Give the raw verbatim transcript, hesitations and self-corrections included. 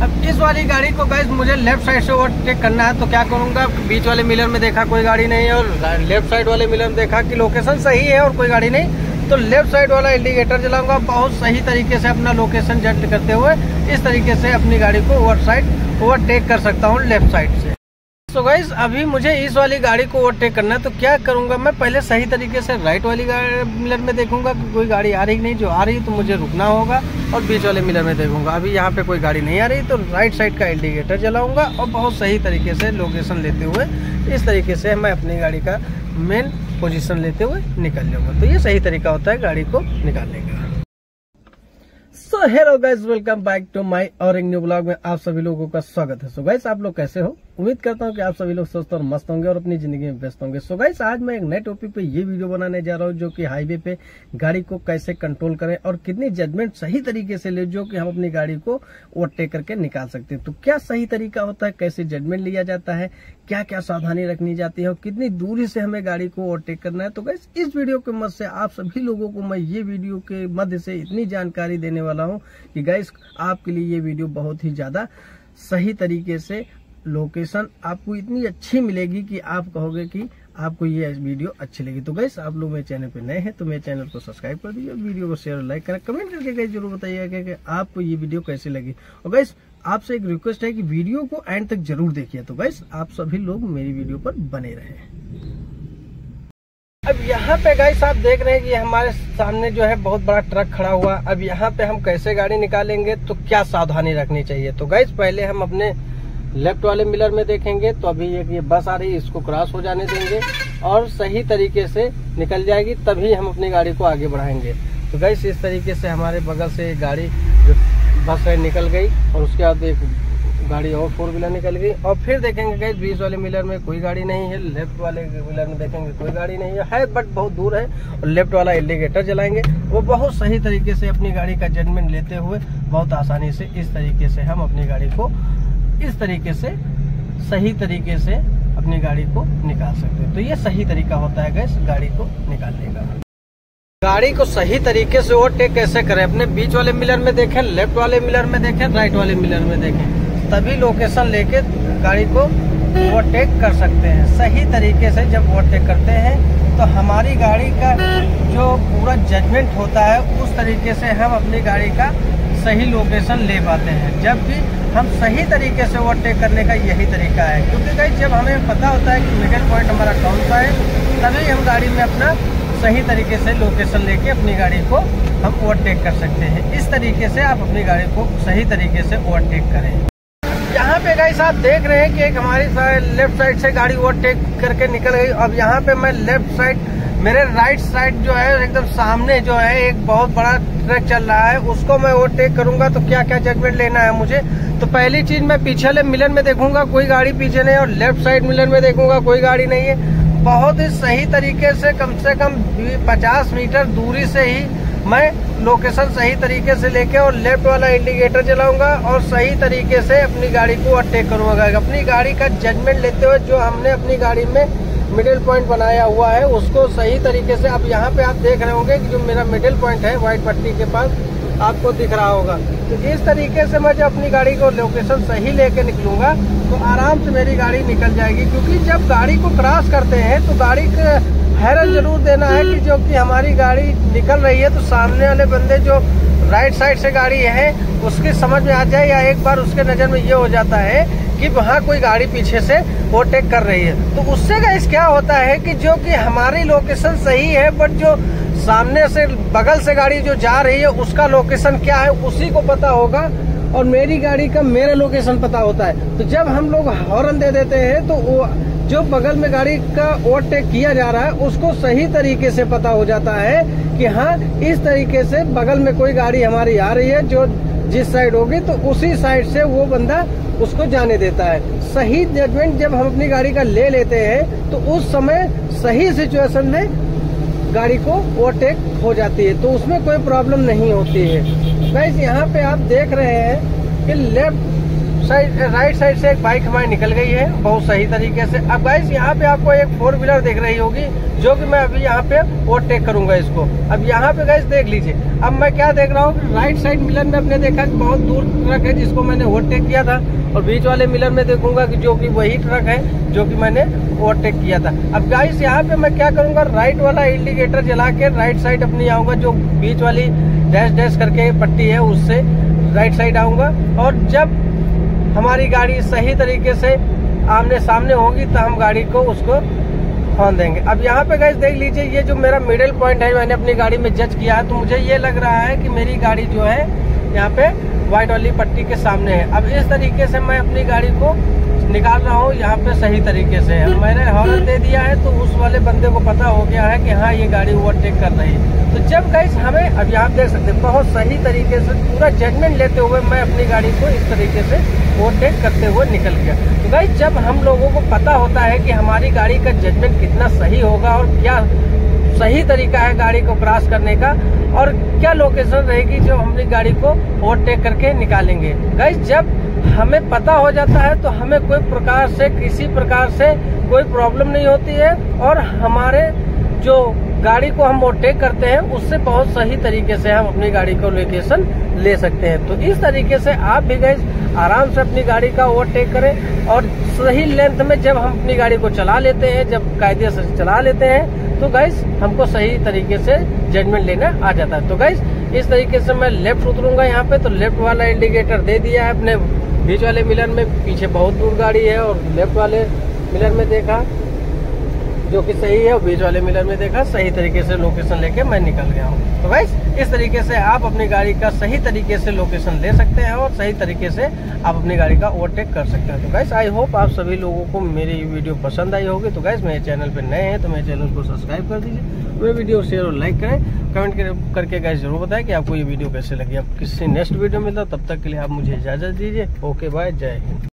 अब इस वाली गाड़ी को गाइस मुझे लेफ्ट साइड से ओवरटेक करना है, तो क्या करूंगा, बीच वाले मिलर में देखा कोई गाड़ी नहीं है और लेफ्ट साइड वाले मिलर में देखा कि लोकेशन सही है और कोई गाड़ी नहीं, तो लेफ्ट साइड वाला इंडिकेटर जलाऊंगा। बहुत सही तरीके से अपना लोकेशन जज करते हुए इस तरीके से अपनी गाड़ी को ओवर साइड ओवरटेक कर सकता हूँ लेफ्ट साइड से। तो गाइस अभी मुझे इस वाली गाड़ी को ओवरटेक करना है, तो क्या करूंगा, मैं पहले सही तरीके से राइट वाली मिलर में देखूंगा कि कोई गाड़ी आ रही नहीं, जो आ रही तो मुझे रुकना होगा, और बीच वाले मिलर में देखूंगा अभी यहाँ पे कोई गाड़ी नहीं आ रही तो राइट साइड का इंडिकेटर जलाऊंगा और बहुत सही तरीके से लोकेशन लेते हुए इस तरीके से मैं अपनी गाड़ी का मेन पोजीशन लेते हुए निकल जाऊंगा। तो ये सही तरीका होता है गाड़ी को निकालने का। So hello guys, welcome back to my और एक न्यू ब्लॉग में आप सभी लोगों का स्वागत है। सो गाइस आप लोग कैसे हो, उम्मीद करता हूं कि आप सभी लोग स्वस्थ और मस्त होंगे और अपनी जिंदगी में व्यस्त होंगे। सो गाइस आज मैं एक नए टॉपिक पे ये वीडियो बनाने जा रहा हूं, जो कि हाईवे पे गाड़ी को कैसे कंट्रोल करें और कितनी जजमेंट सही तरीके से ले, जो कि हम अपनी गाड़ी को ओवरटेक करके निकाल सकते हैं। तो क्या सही तरीका होता है, कैसे जजमेंट लिया जाता है, क्या क्या सावधानी रखनी जाती है और कितनी दूरी से हमें गाड़ी को ओवरटेक करना है। तो गाइस इस वीडियो के मदद से आप सभी लोगों को मैं ये वीडियो के मध्य से इतनी जानकारी देने वाला हूँ कि गाइस आपके लिए ये वीडियो बहुत ही ज्यादा सही तरीके से लोकेशन आपको इतनी अच्छी मिलेगी कि आप कहोगे कि आपको ये वीडियो अच्छी लगी। तो गाइस आप लोग मेरे चैनल पे नए हैं तो मेरे चैनल को सब्सक्राइब कर दीजिए, वीडियो को शेयर और लाइक करें, कमेंट करके गाइस जरूर बताइएगा कि आपको ये वीडियो कैसी लगी। और गाइस आपसे एक रिक्वेस्ट है कि वीडियो को एंड तक जरूर देखिए। तो गाइस आप सभी लोग मेरी वीडियो पर बने रहें। अब यहाँ पे गाइस आप देख रहे हैं कि हमारे सामने जो है बहुत बड़ा ट्रक खड़ा हुआ। अब यहाँ पे हम कैसे गाड़ी निकालेंगे, तो क्या सावधानी रखनी चाहिए। तो गाइस पहले हम अपने लेफ्ट वाले मिलर में देखेंगे, तो अभी एक ये बस आ रही है, इसको क्रॉस हो जाने देंगे और सही तरीके से निकल जाएगी, तभी हम अपनी गाड़ी को आगे बढ़ाएंगे। तो गाइस इस तरीके से हमारे बगल से एक गाड़ी जो बस है निकल गई और उसके बाद एक गाड़ी और फोर व्हीलर निकल गई। और फिर देखेंगे गाइस बीच वाले मिलर में कोई गाड़ी नहीं है, लेफ्ट वाले मिलर में देखेंगे कोई गाड़ी नहीं है, है बट बहुत दूर है, और लेफ्ट वाला इंडिकेटर जलाएंगे। वो बहुत सही तरीके से अपनी गाड़ी का जजमेंट लेते हुए बहुत आसानी से इस तरीके से हम अपनी गाड़ी को इस तरीके से सही तरीके से अपनी गाड़ी को निकाल सकते हैं। तो ये सही तरीका होता है गाइस गाड़ी को निकालने का। गाड़ी को सही तरीके से ओवरटेक कैसे करें, अपने बीच वाले मिलर में देखें, लेफ्ट वाले मिलर में देखें, राइट वाले मिलर में देखें, तभी लोकेशन लेके गाड़ी को ओवरटेक कर सकते हैं। सही तरीके से जब ओवरटेक करते हैं तो हमारी गाड़ी का जो पूरा जजमेंट होता है उस तरीके से हम अपनी गाड़ी का सही लोकेशन ले पाते हैं। जबकि हम सही तरीके से ओवरटेक करने का यही तरीका है, क्योंकि गाइस जब हमें पता होता है कि मिडिल पॉइंट हमारा कौन सा है, तभी हम गाड़ी में अपना सही तरीके से लोकेशन लेके अपनी गाड़ी को हम ओवरटेक कर सकते हैं। इस तरीके से आप अपनी गाड़ी को सही तरीके से ओवरटेक करें। यहाँ पे गाइस आप देख रहे हैं कि एक हमारी लेफ्ट साइड से गाड़ी ओवरटेक करके निकल गई। अब यहाँ पे मैं लेफ्ट साइड, मेरे राइट साइड जो है एकदम सामने जो है एक बहुत बड़ा ट्रक चल रहा है, उसको मैं ओवरटेक करूंगा। तो क्या क्या जजमेंट लेना है मुझे, तो पहली चीज मैं पीछे वाले मिलर में देखूंगा कोई गाड़ी पीछे नहीं, और लेफ्ट साइड मिलर में देखूंगा कोई गाड़ी नहीं है। बहुत ही सही तरीके से कम से कम पचास मीटर दूरी से ही मैं लोकेशन सही तरीके से लेके और लेफ्ट वाला इंडिकेटर जलाऊंगा और सही तरीके से अपनी गाड़ी को ओवरटेक करूंगा। अपनी गाड़ी का जजमेंट लेते हुए जो हमने अपनी गाड़ी में मिडिल पॉइंट बनाया हुआ है उसको सही तरीके से, अब यहाँ पे आप देख रहे होंगे कि जो मेरा मिडिल पॉइंट है व्हाइट पट्टी के पास आपको दिख रहा होगा। तो इस तरीके से मैं जब अपनी गाड़ी को लोकेशन सही लेके निकलूंगा तो आराम से मेरी गाड़ी निकल जाएगी। क्योंकि जब गाड़ी को क्रॉस करते हैं तो गाड़ी का हैरन जरूर देना है कि जो कि हमारी गाड़ी निकल रही है तो सामने वाले बंदे जो राइट साइड से गाड़ी है उसकी समझ में आ जाए, या एक बार उसके नजर में ये हो जाता है कि वहाँ कोई गाड़ी पीछे से ओवरटेक कर रही है। तो उससे गाइस क्या होता है कि जो कि हमारी लोकेशन सही है बट जो सामने से बगल से गाड़ी जो जा रही है उसका लोकेशन क्या है उसी को पता होगा, और मेरी गाड़ी का मेरा लोकेशन पता होता है। तो जब हम लोग हॉर्न दे देते हैं तो वो जो बगल में गाड़ी का ओवरटेक किया जा रहा है उसको सही तरीके से पता हो जाता है कि हाँ इस तरीके से बगल में कोई गाड़ी हमारी आ रही है, जो जिस साइड होगी तो उसी साइड से वो बंदा उसको जाने देता है। सही जजमेंट जब हम अपनी गाड़ी का ले लेते हैं तो उस समय सही सिचुएशन में गाड़ी को ओवरटेक हो जाती है, तो उसमें कोई प्रॉब्लम नहीं होती है। गाइस यहाँ पे आप देख रहे हैं कि लेफ्ट साइड राइट साइड से एक बाइक हमारी निकल गई है बहुत सही तरीके से। अब गाइस यहाँ पे आपको एक फोर व्हीलर दिख रही होगी जो कि मैं अभी यहाँ पे ओवरटेक करूंगा इसको। अब यहाँ पे गाइस देख लीजिए, अब मैं क्या देख रहा हूँ, राइट साइड मिलर में अपने देखा कि बहुत दूर ट्रक है जिसको मैंने ओवरटेक किया था, और बीच वाले मिलर में देखूंगा कि जो कि वही ट्रक है जो कि मैंने ओवरटेक किया था। अब गाइस यहाँ पे मैं क्या करूंगा, राइट वाला इंडिकेटर जला के राइट साइड अपनी आऊंगा, जो बीच वाली डैश डैश करके पट्टी है उससे राइट साइड आऊंगा, और जब हमारी गाड़ी सही तरीके से आमने सामने होगी तो हम गाड़ी को उसको हॉर्न देंगे। अब यहाँ पे गाइस देख लीजिए, ये जो मेरा मिडिल पॉइंट है मैंने अपनी गाड़ी में जज किया है, तो मुझे ये लग रहा है कि मेरी गाड़ी जो है यहाँ पे व्हाइट वाली पट्टी के सामने है। अब इस तरीके से मैं अपनी गाड़ी को निकाल रहा हूँ यहाँ पे सही तरीके से। मैंने हॉर्न दे दिया है तो उस वाले बंदे को पता हो गया है कि हाँ ये गाड़ी ओवरटेक कर रही है। तो जब गाइस हमें, अब यहाँ देख सकते हैं बहुत सही तरीके से पूरा जजमेंट लेते हुए मैं अपनी गाड़ी को इस तरीके से ओवरटेक करते हुए निकल गया। तो गाइस जब हम लोगों को पता होता है कि हमारी गाड़ी का जजमेंट कितना सही होगा और क्या सही तरीका है गाड़ी को क्रॉस करने का, और क्या लोकेशन रहेगी जो अपनी गाड़ी को ओवरटेक करके निकालेंगे। गाइस जब हमें पता हो जाता है तो हमें कोई प्रकार से किसी प्रकार से कोई प्रॉब्लम नहीं होती है, और हमारे जो गाड़ी को हम ओवरटेक करते हैं उससे बहुत सही तरीके से हम अपनी गाड़ी को लोकेशन ले सकते हैं। तो इस तरीके से आप भी गाइस आराम से अपनी गाड़ी का ओवरटेक करें, और सही लेंथ में जब हम अपनी गाड़ी को चला लेते हैं, जब कायदे से चला लेते हैं, तो गाइस हमको सही तरीके से जजमेंट लेना आ जाता है। तो गाइस इस तरीके से मैं लेफ्ट उतरूंगा यहाँ पे, तो लेफ्ट वाला इंडिकेटर दे दिया है अपने बीच वाले मिलर में, पीछे बहुत दूर गाड़ी है, और लेफ्ट वाले मिलर में देखा जो कि सही है, और बीच वाले मिलर में देखा सही तरीके से लोकेशन लेके मैं निकल गया हूँ। तो गाइस इस तरीके से आप अपनी गाड़ी का सही तरीके से लोकेशन ले सकते हैं और सही तरीके से आप अपनी गाड़ी का ओवरटेक कर सकते हैं। तो गाइस आई होप आप सभी लोगों को मेरी वीडियो पसंद आई होगी। तो गाइस मेरे चैनल पे नए हैं तो मेरे चैनल को सब्सक्राइब कर दीजिए, मेरे वीडियो शेयर और लाइक करें, कमेंट करके गाइस जरूर बताएं कि आपको ये वीडियो कैसे लगी। अब किसी नेक्स्ट वीडियो में मिलता, तब तक के लिए आप मुझे इजाजत दीजिए। ओके बाय, जय हिंद।